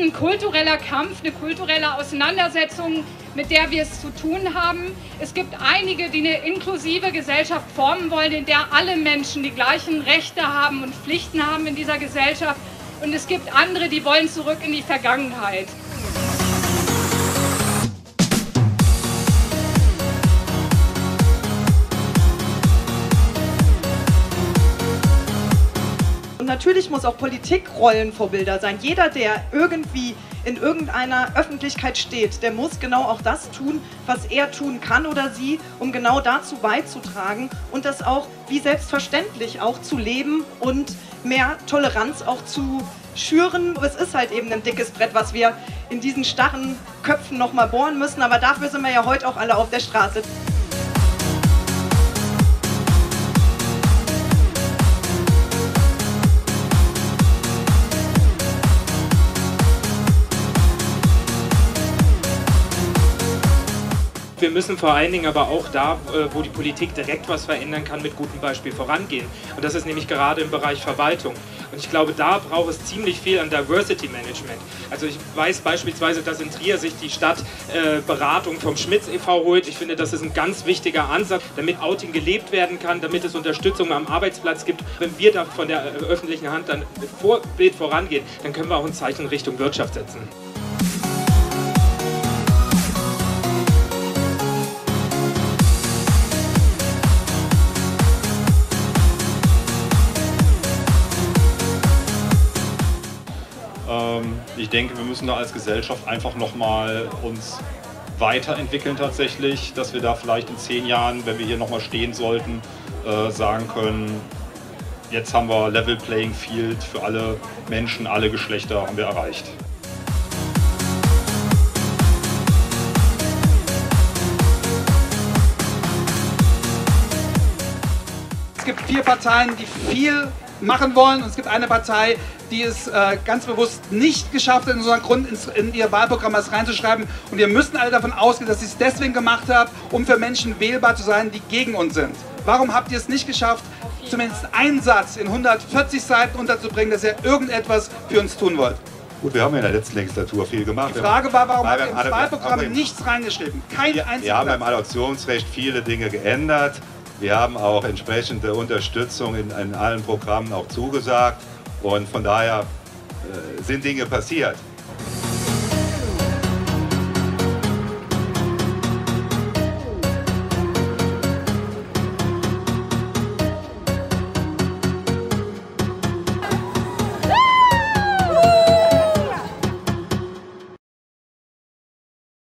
ein kultureller Kampf, eine kulturelle Auseinandersetzung, mit der wir es zu tun haben. Es gibt einige, die eine inklusive Gesellschaft formen wollen, in der alle Menschen die gleichen Rechte haben und Pflichten haben in dieser Gesellschaft. Und es gibt andere, die wollen zurück in die Vergangenheit. Und natürlich muss auch Politik Rollenvorbilder sein. Jeder, der irgendwie in irgendeiner Öffentlichkeit steht, der muss genau auch das tun, was er tun kann oder sie, um genau dazu beizutragen und das auch wie selbstverständlich auch zu leben und mehr Toleranz auch zu schüren. Es ist halt eben ein dickes Brett, was wir in diesen starren Köpfen nochmal bohren müssen, aber dafür sind wir ja heute auch alle auf der Straße. Wir müssen vor allen Dingen aber auch da, wo die Politik direkt was verändern kann, mit gutem Beispiel vorangehen. Und das ist nämlich gerade im Bereich Verwaltung. Und ich glaube, da braucht es ziemlich viel an Diversity Management. Also ich weiß beispielsweise, dass in Trier sich die Stadt Beratung vom Schmitz e.V. holt. Ich finde, das ist ein ganz wichtiger Ansatz, damit Outing gelebt werden kann, damit es Unterstützung am Arbeitsplatz gibt. Wenn wir da von der öffentlichen Hand dann Vorbild vorangehen, dann können wir auch ein Zeichen Richtung Wirtschaft setzen. Ich denke, wir müssen da als Gesellschaft einfach nochmal uns weiterentwickeln tatsächlich, dass wir da vielleicht in 10 Jahren, wenn wir hier nochmal stehen sollten, sagen können, jetzt haben wir Level Playing Field für alle Menschen, alle Geschlechter haben wir erreicht. Es gibt 4 Parteien, die viel machen wollen, und es gibt eine Partei, die es ganz bewusst nicht geschafft hat, in unseren Grund in ihr Wahlprogramm was reinzuschreiben. Und wir müssen alle davon ausgehen, dass sie es deswegen gemacht haben, um für Menschen wählbar zu sein, die gegen uns sind. Warum habt ihr es nicht geschafft, zumindest einen Satz in 140 Seiten unterzubringen, dass ihr irgendetwas für uns tun wollt? Gut, wir haben in der letzten Legislatur viel gemacht. Die Frage war, warum habt ihr ins Wahlprogramm nichts reingeschrieben? Kein einziges. Wir haben beim Adoptionsrecht viele Dinge geändert. Wir haben auch entsprechende Unterstützung in allen Programmen auch zugesagt und von daher sind Dinge passiert.